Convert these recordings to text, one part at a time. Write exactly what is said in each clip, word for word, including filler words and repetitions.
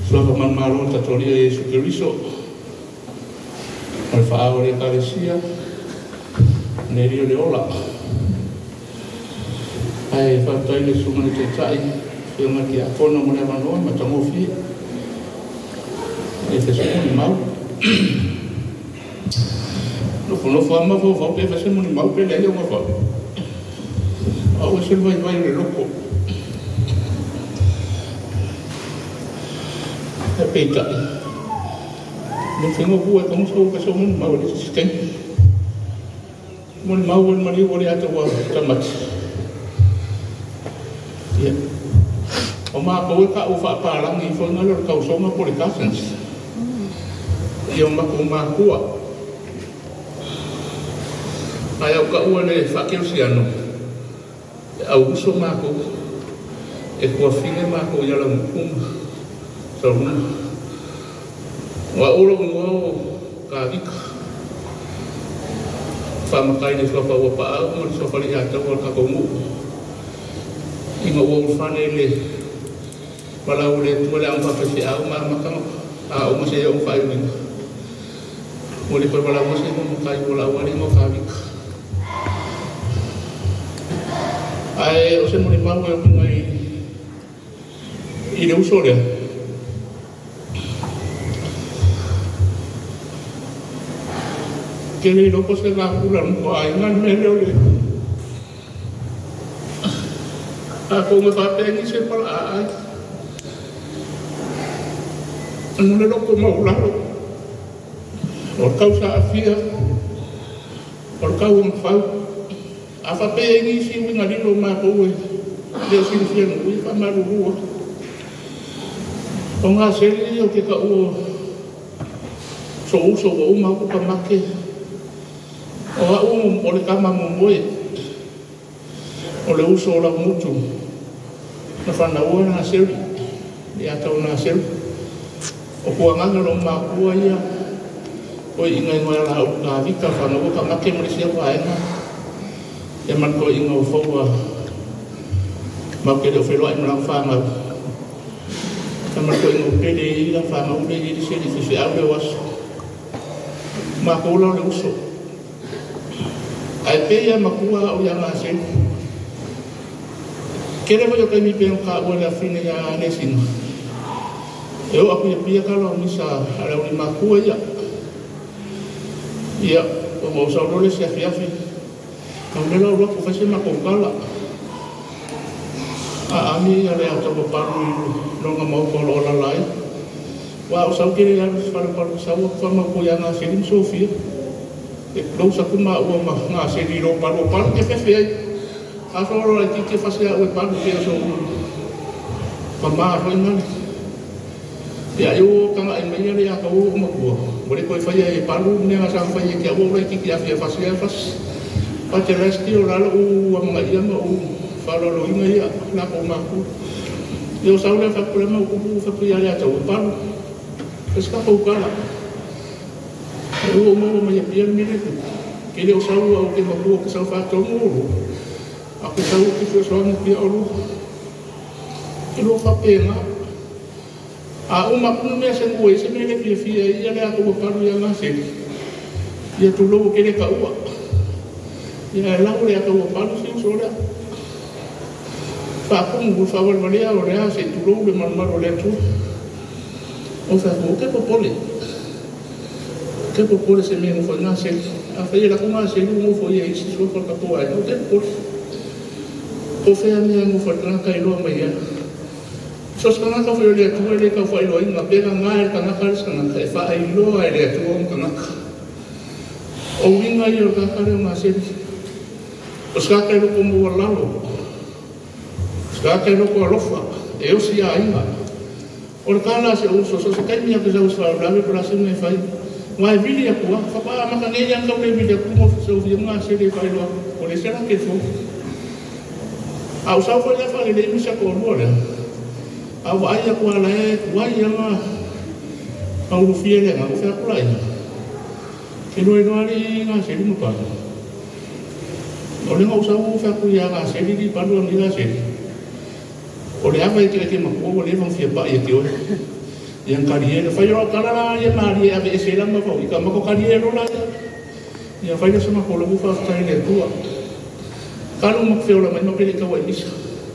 Suaka mamaro tatoria Yesu Kiriso. Al fa'ao le kalesia. Nerio le ola. Ai whātai le sumane te tai. Whio ngati a kona mo le manoa ma tangofi. E te sumane mau. Nofo nofo ama fo fo pe fa sumane mau pe le o ma fo. Au se vai vai le loko. E peita. No tengo bua como so que somos mau le sistem. Mon mau mon mari o le ata wa tamat. Ya. O ma ko ka o fa pa lang i fo ngalo ka so ma polications. Yo ma ko ma kuwa. Ai o ka o le fa ke siano. Au so ma ko. E ko fine ma ko ya la mu. So wa olo ngo ka vika. Fa ma kai ni fa pa wa pa mo so fa li ata wa ka ko mu. Inga wo fane le wala ule wala ang papasi au ma makang au mo se au fa yun mo le wala mo se mo kai wala wala mo ka vik ai o se mo ni ma mo ngai ile usole que le lo pose la cura no ai ngan me le ako me fa pe ni se para ai non le loko mau lalo o causa afia o cau un fau a fa pe ni si winga dilo ma ko we de si si no wi fa ma ru o nga se li o ke ka o so so o ma ko pa make o a o o le kama mo moe o le uso la mucho na fa na o na se ya ta na se o kua nganga lo ma kua ia o inga inga la o ka vika fa no ka make mo sia wa ina e man ko inga o fo wa ma ke do felo ai ma fa ma ka man ko inga pe de ila fa ma u de di se di se a was ma ko lo le uso ai pe ia ma kua o ia ma se kere mo yo ka mi pe ka o la fine ya ne sino eu aku ia pia kalau misa ala uli makua ia ia o mo sa role se afiafi o melo ro ko fase ma kongala a ami ale ata mo paru no nga mo ko lo la lai wa o sa kiri ya fa pa sa o fa ma ko ya na se lim sofia e lo sa kuma o ma na se di ro pa ro pa ke fe fe a so ro ti ti fase o pa ke so pa ma ro ina ya yo kanga en meia le aka o mo ko mo le ko fa ia e palu ne nga sa fa ia ki o le ki ki afia fa sia fa pa te resti o la o ma ia mo o fa lo lo inga ia na ko ma ku yo sa le fa problema o ku fa ia le ata o palu es ka ko kala o mo mo ia pia ni le ke le o sa o ke mo ko ke sa fa to mo aku sa o ki so ni pia o lu ke lo fa pena a uma kuno me se ngoi se me le fia fia ia le ako paru ia nga se ia tu lo ke le ka ua ia la le ako paru se so la pa kuno bu fa wal valia o rea se tu lo le man mar le tu o fa ko ke popole ke popole se me ngo fa nga se a fa ia la ko nga se ngo fo ia isi so fa ka to ai o ke popole o fa ia ngo fa nga ka ilo mai ia so skana ka foi le tu le ka foi lo inga pega ngai ka na kar skana ka fa ai lo ai le tu on kana o winga yo ka ka ma se o ska ka lo como walalo ska ka lo ko lofa e o si ai ma o kana se uso so se ka mi ka uso la le para se me fai mai vili ko fa pa ma ka ne yang ka le vili ko mo so vi ma se le fai lo o le sera ke fo au sa foi la fa le mi sa ko lo au ai aku ala e wai anga au fie le nga fa kula ina ke no no ali nga se mu pa o le nga usau fa ku ya nga se di pa no ni nga se o le ava ke ke ma ko le van fie pa e ke o yang kariero fai ro kala ya mari a be se la ma fo ka ma ko kariero la ya fai le sama ko lo bu fa tai le tua kalu ma fe la ma no pele ka wa misa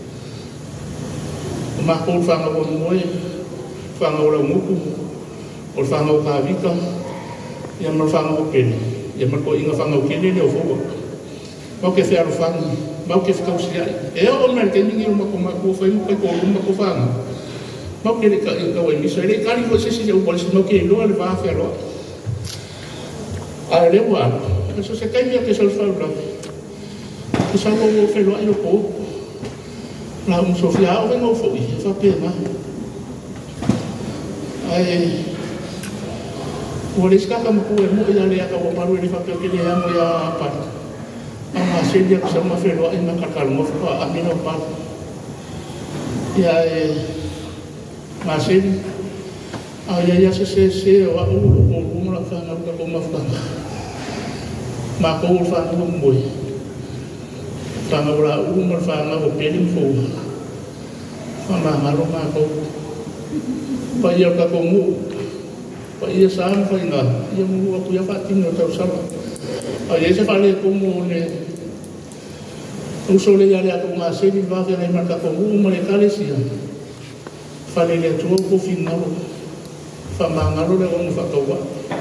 ma ko fa nga bo mo fa nga la mo ku o fa nga ka vika ya ma fa nga ko pele ya ma ko inga fa nga ke le le o fo ma ke fe aro fa ma ke fa ka usia e o ma ke ni ma ko ma ko fa mo ko ko ma ko fa nga mau que le ka wa misa le kali ko se se o pole no que lo le va a hacer lo a le wa eso se cae que se fa bla que sa lo fe lo lo ko la un sofia o no fo i fa pe ma ai o le ska ka mo ko mo ya le ka o maru le fa pe que le amo ya pa ama se dia que se ma fe lo ai ma ka ka mo fa a mi no pa ya masih ayah ya sese wa ulu ulu melakukan apa kau maafkan maka ulu faham umboy faham ula ulu melakukan apa peling fu faham malu maka bayar kamu bayar saham faham yang mu aku ya fatin atau salah ayah sekali kamu ne usul ya dia aku masih di bawah yang mereka kamu mereka lesia fale le tuo ko finalo fa mangalo le on fa towa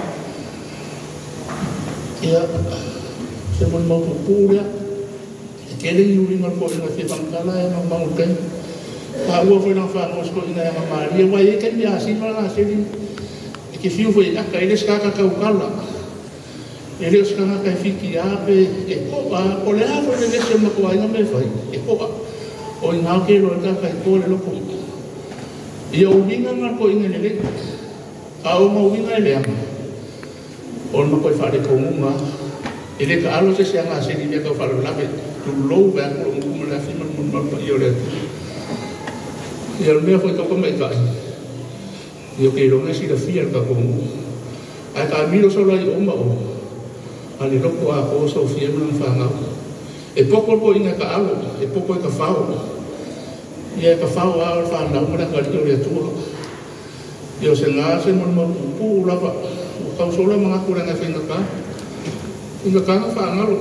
ya se mon mo pura ke le yuri ngal ko na fi bankala ya ma mau kan fa wo fo na fa mo sko ina ya ma ri wa ye kan ya si ma na se di ke fiu fo ya ka ile ska ka ka ukala ele ska ka fi ki ya pe e ko ba o le ha fo le se ma ko ai na me fa e ko ba o ina ke lo ka ka ko le lo ko ia uwinga ngā ko inga nele a o ma uwinga ele ama o ma koe whare ko munga ele ka alo se se anga se ni mea ka whare lape tu lou vea ko munga la fima munga pa i o le ia mea foi ka koma i kai i o ke ronga si la fia ka ko munga ai ka miro sola i oma o a le loko a ko so fia muna whangau e poko po inga ka alo e poko e ka whao ia ka whao a wha na umana ka rio rea tua. Ia se ngā se mon mon pū lava. O kau sola mga kuranga whenga ka. Inga ka nga wha ngaro.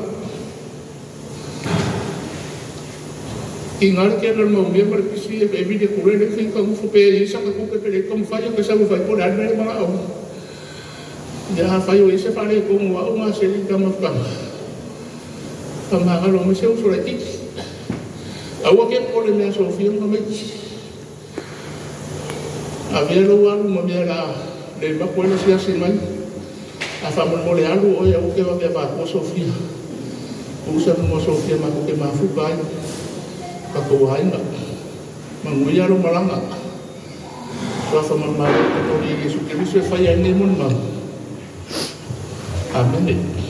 I ngāre kia rana mau mea mara kisi e e vide kurele whenga ka ufu pe e isa ka kuke pere kamu whai o ka sabu whai pore anere mga au. Ia ha whai o isa whare kumu wa o ngā se li kama whanga. Ka mga ngaro me se usura tiki. Awa ke pole mea Sofia ma mai. A vea lo alu ma mea la le ma koe na sia se mai. A whamon mole alu o ia uke wa mea wa ko Sofia. Usa mo Sofia ma kuke ma fukai. Ka ko hainga. Ma ngui alu malanga. Wa whamon ma ko ko i Yesu Kirisu e whai ai ne mon ma. Amen.